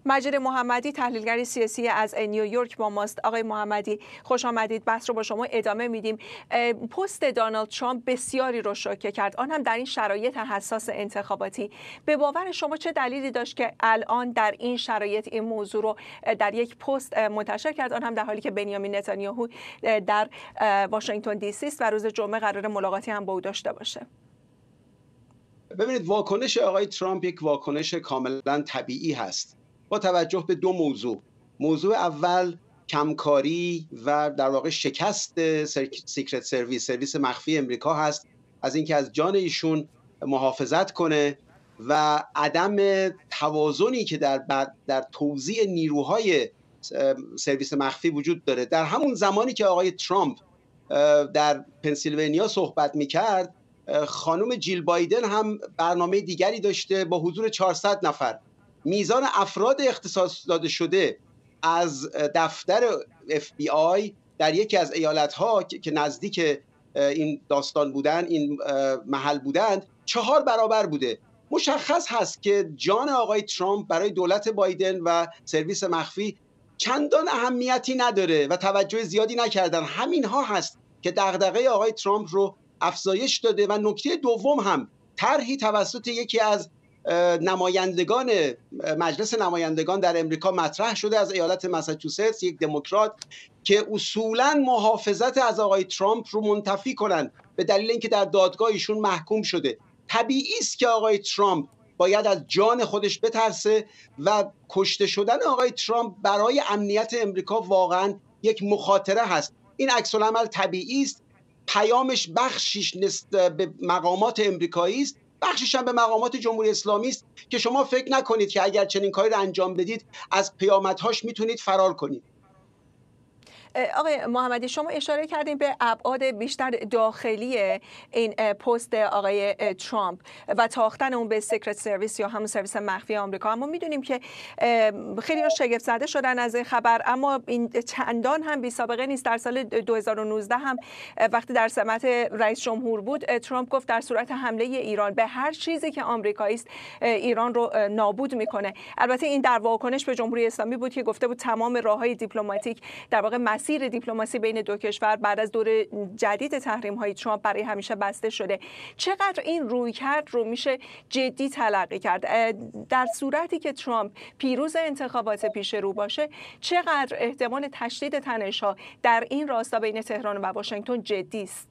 مجید محمدی تحلیلگر سیاسی از نیویورک با ماست. آقای محمدی خوش آمدید. بحث رو با شما ادامه میدیم. پست دونالد ترامپ بسیاری رو شوکه کرد، آن هم در این شرایط حساس انتخاباتی. به باور شما چه دلیلی داشت که الان در این شرایط این موضوع رو در یک پست منتشر کرد، آن هم در حالی که بنیامین نتانیاهو در واشنگتن دی سی است و روز جمعه قرار ملاقاتی هم با او داشته باشه؟ ببینید، واکنش آقای ترامپ یک واکنش کاملا طبیعی هست با توجه به دو موضوع اول کمکاری و در واقع شکست سیکرت سرویس مخفی امریکا هست، از اینکه از جان ایشون محافظت کنه و عدم توازنی که در توزیع نیروهای سرویس مخفی وجود داره. در همون زمانی که آقای ترامپ در پنسیلوانیا صحبت میکرد، خانم جیل بایدن هم برنامه دیگری داشته با حضور 400 نفر. میزان افراد اختصاص داده شده از دفتر FBI در یکی از ایالت‌ها که نزدیک این داستان بودن، این محل بودند، 4 برابر بوده. مشخص هست که جان آقای ترامپ برای دولت بایدن و سرویس مخفی چندان اهمیتی نداره و توجه زیادی نکردن. همینها هست که دغدغه آقای ترامپ رو افزایش داده. و نکته دوم هم طرحی توسط یکی از نمایندگان مجلس نمایندگان در امریکا مطرح شده از ایالت ماساچوست، یک دموکرات، که اصولاً محافظت از آقای ترامپ رو منتفی کنن به دلیل اینکه در دادگاه ایشون محکوم شده. طبیعی است که آقای ترامپ باید از جان خودش بترسه و کشته شدن آقای ترامپ برای امنیت امریکا واقعاً یک مخاطره هست. این عکس العمل طبیعی است. پیامش بخشیش به مقامات امریکایی است، بخشش هم به مقامات جمهوری اسلامی است که شما فکر نکنید که اگر چنین کاری رو انجام بدید از پیامدهاش میتونید فرار کنید. آقای محمدی، شما اشاره کردین به ابعاد بیشتر داخلی این پست آقای ترامپ و تاختن اون به سیکرت سرویس یا همون سرویس مخفی آمریکا. اما میدونیم که خیلی شگفت زده شدن از این خبر، اما این چندان هم بی سابقه نیست. در سال 2019 هم وقتی در سمت رئیس جمهور بود، ترامپ گفت در صورت حمله ایران به هر چیزی که آمریکایی است ایران رو نابود میکنه. البته این در واکنش به جمهوری اسلامی بود که گفته بود تمام راههای دیپلماتیک، در واقع مسیر دیپلماسی بین دو کشور بعد از دور جدید تحریم‌های ترامپ برای همیشه بسته شده. چقدر این رویکرد رو میشه جدی تلقی کرد؟ در صورتی که ترامپ پیروز انتخابات پیش رو باشه، چقدر احتمال تشدید تنش‌ها در این راستا بین تهران و واشنگتن جدی است؟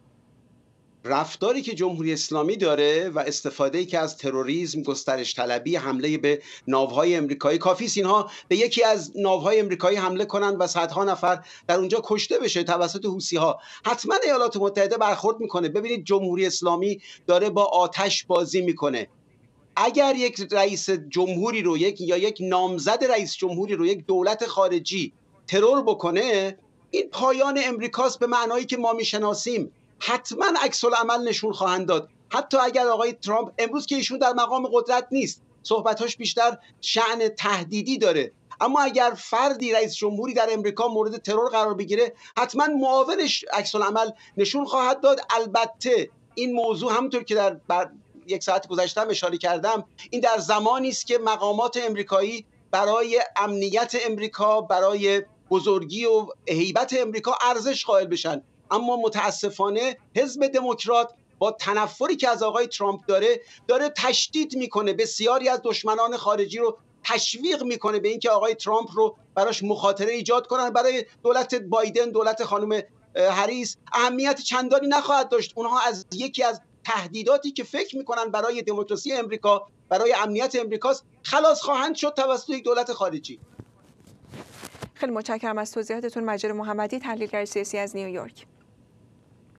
رفتاری که جمهوری اسلامی داره و استفاده‌ای که از تروریسم، گسترش طلبی، حمله به ناوهای امریکایی، کافی است اینها به یکی از ناوهای امریکایی حمله کنند و صدها نفر در اونجا کشته بشه توسط حوثی‌ها. حتما ایالات متحده برخورد میکنه. ببینید، جمهوری اسلامی داره با آتش بازی میکنه. اگر یک رئیس جمهوری رو یا یک نامزد رئیس جمهوری رو یک دولت خارجی ترور بکنه، این پایان امریکاست به معنایی که ما میشناسیم. حتما عکس العمل نشون خواهند داد. حتی اگر آقای ترامپ امروز که ایشون در مقام قدرت نیست، صحبتاش بیشتر شأن تهدیدی داره، اما اگر فردی رئیس جمهوری در امریکا مورد ترور قرار بگیره، حتما معاونش عکس العمل نشون خواهد داد. البته این موضوع همونطور که در یک ساعت گذشته اشاره کردم، این در زمانی است که مقامات امریکایی برای امنیت امریکا، برای بزرگی و هیبت امریکا ارزش قائل بشن. اما متاسفانه حزب دموکرات با تنفری که از آقای ترامپ داره تشدید میکنه، بسیاری از دشمنان خارجی رو تشویق میکنه به اینکه آقای ترامپ رو براش مخاطره ایجاد کنن. برای دولت بایدن، دولت خانم هریس اهمیت چندانی نخواهد داشت. اونها از یکی از تهدیداتی که فکر میکنن برای دموکراسی امریکا، برای امنیت امریکاست، خلاص خواهند شد توسط یک دولت خارجی. خیلی متشکرم از توضیحاتتون. مجید محمدی، تحلیلگر سیاسی از نیویورک.